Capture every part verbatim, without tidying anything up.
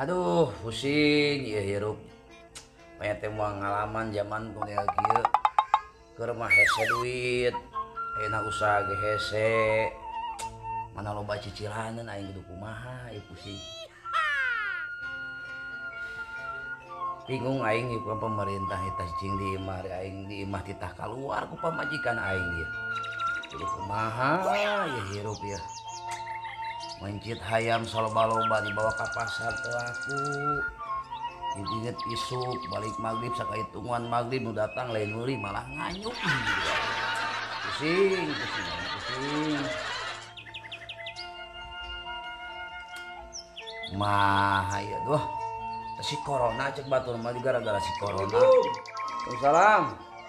Aduh, pusing ieu hirup. Aya teh moal ngalaman zaman kumaha kieu. Keur mah hese duit. Ayeuna usaha ge hese. Mana loba cicilaneun aing kudu kumaha, ieu pusing. Bingung aing ieu ku pemerintah eta cicing di imah aing di imah titah kaluar ku pamajikan aing ieu. Kudu kumaha ieu hirup ieu. Mencit hayam saloba-loba dibawa ka pasar teu laku. Inget isuk balik maghrib sakahitungan maghrib nu datang lain meuli malah nganyuk. Pusing, pusing, pusing. Mah aya duh. Si corona cek batur mah gara-gara si corona. Waalaikumsalam.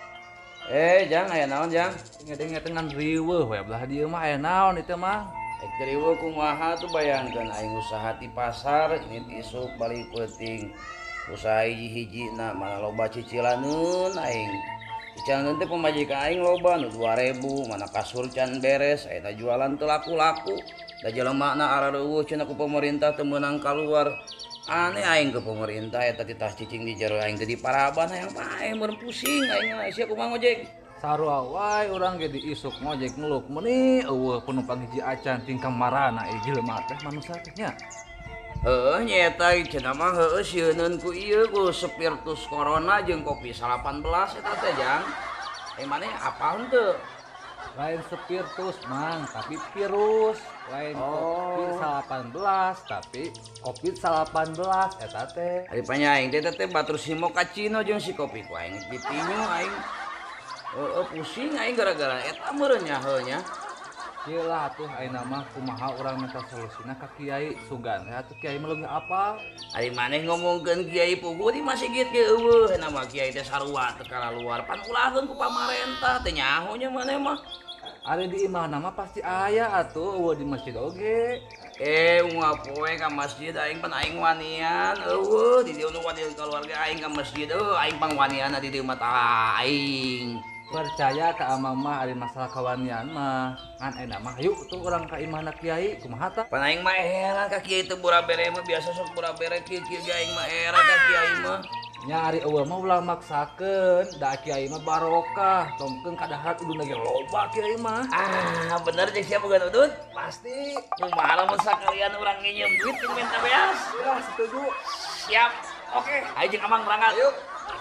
Eh, Jang aya naon, Jang? Ngedeng dengan riweuh we belah dieu mah aya naon itu mah? Ek riweuh kumaha tuh bayangkeun aing usaha di pasar ini isuk balik peuting. Usaha hiji-hijina mana loba cicilaneun aing. Cicilaneun teh pamajikan aing loba nu dua ribu, mana kasur can beres, eta jualan teu laku-laku. Da jelemana arareueuh cenah ku pemerintah teu meunang kaluar. Aneh aing ke pemerintah eta titah cicing di jero aing teh di paraban hayang pae meureun pusing aing mah sia kumaha ngojek. Sarua wae urang ge diisuk ngojek ngeluk meuni eueuh penumpang hiji acan tingkah marana ieu jelema teh manusia teh nya. Heueuh nyeta cenah mah heueuh sieunun ku ieu ku spiritus corona jeung kopi delapan belas eta teh Jang. Eh maneh apal henteu? Lain spiritus mang tapi virus, lain Oh. covid delapan belas tapi covid delapan belas eta teh. Ari panyaing teh teh batur si mokacino jeung si kopi ku aing ditinyu aing. Heueuh pusing aing gara-gara eta meureun nya heueuh nya. Ieu lah atuh ayeuna mah kumaha urang minta solusina ka kiai sugan teh atuh kiai mah leuwih apal. Ari maneh ngomongkeun Kiai Pugu di masjid ge eueuh nama Kiai teh sarua teu kalaluar pan ulahkeun ku pamarentah teh nyaho nya maneh mah. Ari di imahna mah pasti aya atuh eueuh di masjid oge. Eh unggal poe ka masjid aing pan aing wanian eueuh di dieu nu wani keluarga aing ka masjid eueuh aing pangwanianna di dieu mah tah aing. Percaya ke amang mah ari masalah kawanian mah ngan enak mah yuk tuh orang ka imahna kiai kumaha tah. Pan aing mah heran ka kiai teu burabere mah biasa sok burabere kieu-kieu ge aing mah heran ka kiai mah. Nya ari eueuh mah ulah maksakeun da kiai mah barokah tongkeun kadahar udun ge loba kiai mah. Ah bener jeung sia boga udut. Pasti. Kumaha lamun sakalian urang nginjem duit jeung minta beas. Ya setuju. Siap. Oke, ayo jeung Amang berangkat. Yuk.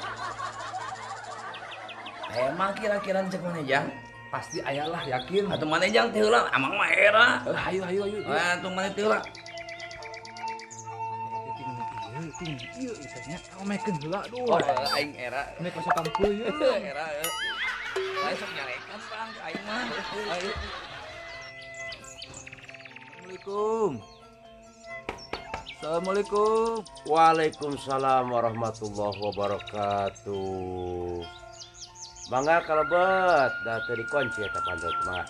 Emang kira-kira cek mana Jang? Pasti aya lah yakin. Atuh mana Jang teh heula? Amang mah era. Eh, ayo ayo ayo. Atuh mana teh heula? Ting ieu isanya kamekeun heula duh. Oh, aing era. Nek masuk kampung ieu. Era. Aing sok nyarekan Bang aing mah. Ayo. Assalamualaikum. Assalamualaikum. Waalaikumsalam warahmatullahi wabarakatuh. Mangga kalebet, dah teu dikunci eta pandot mah.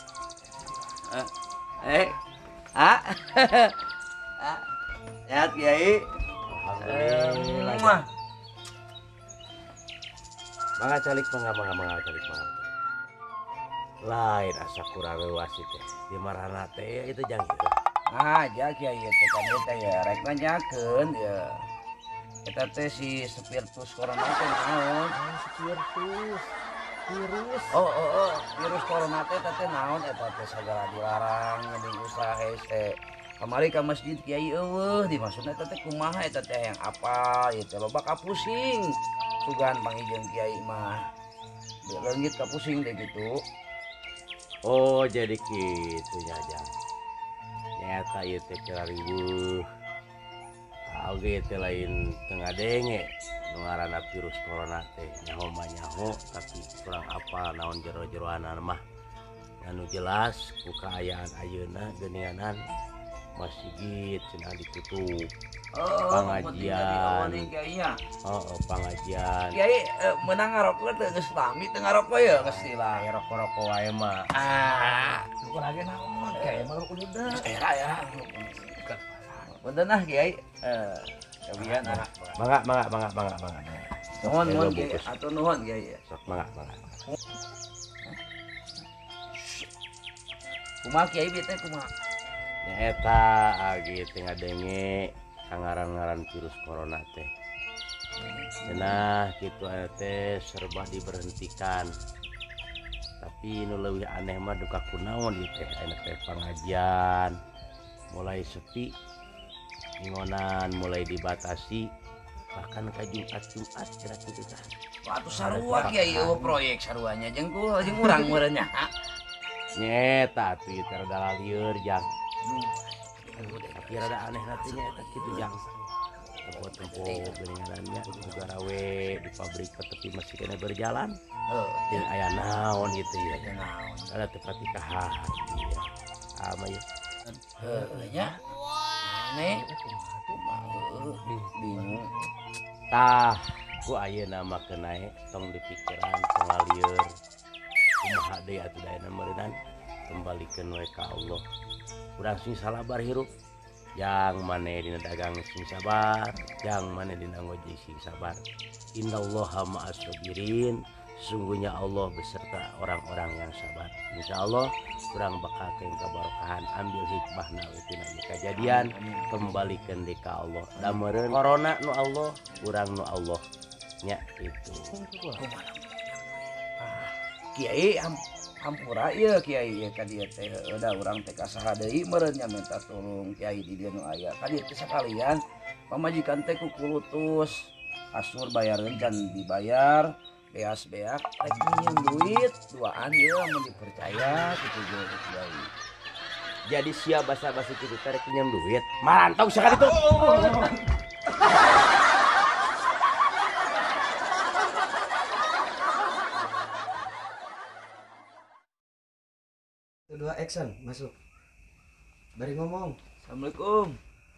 Eh. Ah. Ah. Sehat Kiai. Alhamdulillah. Mah. Mangga calik mangga mangga mangga calik mangga. Lain asa kurang leuas teh. Di marana teh itu jang kitu. Nah, aja Kiai teh kan teh ya rek nanyakeun ya. Eta teh si spiritus corona teh naon? Spiritus. Virus. Oh, oh, oh, virus corona teh teh naon eta teh sagala dilarang geuning usaha hese. Kamari ka masjid Kiai eueuh dimaksudna eta teh kumaha eta teh yang apa ieu teh loba kapusing. Sugan pangijeun Kiai mah. Leungit kapusing teh gitu. Oh, jadi kitu nya jang. Nyata ieu teh kira riweuh. Oge teh lain teu ngadenge. Nu ngaranna virus corona teh nyaho mah nyaho tapi kurang apa naon jero-jeroanan mah. Anu jelas ku kaayaan ayeuna geunianan masjid cenah ditutup. Oh, Pengajian. nih Kiai nya. Heeh, pengajian. Kiai eh, menang ngarokok teh geus lami teu ngarokok ya geus Lah rokok-rokok wae mah. Ah, Syukur lagi naon kiai mah lu udah. era ya. Punten nah Kiai. Eh, kawian ah. Mangga mangga mangga mangga mangga. Nuhun Eh, nuhun lo Kiai, bungkus. atuh nuhun Kiai. Sok mangga mangga. Kumaha Kiai bieu teh kumaha? Nya eta agi teu ngadenge kangaran-ngaran virus corona teh. Cenah kitu aya teh serba diberhentikan. Tapi nu leuwih aneh mah duka kunaon ieu teh aya teh pengajian mulai sepi, ingonan mulai dibatasi, bahkan ka Jumat-Jumat cenah kitu tah. Atuh sarua kiai eueuh proyek saruanya jeung ku jeung urang meureun nya. Nyeta atuh ieu teh rada lieur jang. Tapi rada aneh nantinya eta kitu jang. Tempo-tempo geuningannya negara we di pabrik tepi masih kena berjalan. Heuh, Jeung aya naon gitu ya. aya naon. Ada tepati ka hati ya. Ama ya. Heuh nya. Aneh. Kumaha bingung. Tah, ku ayeuna mah kenae tong dipikiran tong ngalieur. Kumaha deui atuh dayana meureunnan kembalikeun we ka Allah. Urang sing salabar hirup. Yang mana dina dagang sing sabar, yang mana dina ngojek sing sabar. Innallaha ma'as sabirin. Sesungguhnya Allah beserta orang-orang yang sabar. Insya Allah kurang bakal keng kabarokahan ambil hikmahna tina kejadian kembalikan di ka Allah. Da meureun corona nu Allah, urang nu Allah. Nya itu. Kiai am hampura ieu kiai ya ka dieu teh da urang teh kasaha deui meureun nya minta tolong kiai di dieu nu aya ka dieu teh sakalian pamajikan teh kukulutus asur bayareun can dibayar beas-beak rek minjem duit duaan ieu mun dipercaya kitu ge kiai. Jadi sia basa-basi kitu teh rek pinjam duit. Marantau sakali tuh. Dua action masuk. Bari ngomong. Assalamualaikum.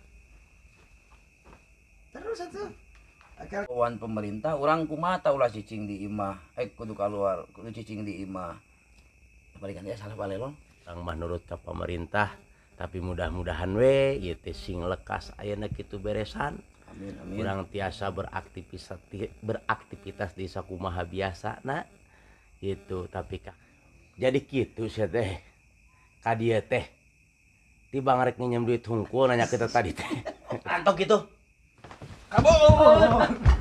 Terus satu. Akal Kawan pemerintah orang kumaha ulah cicing di imah eh kudu keluar kudu cicing di imah balikan ya salah balelon Orang mah nurut ka pemerintah, tapi mudah-mudahan we ieu teh sing lekas ayeuna kitu beresan. amin amin Urang tiasa beraktivitas beraktivitas di sakumaha biasa na gitu. Tapi kak jadi gitu sih teh ka dieu teh tiba ngarek nginjem duit hungkul nanya kita tadi teh antok gitu kabur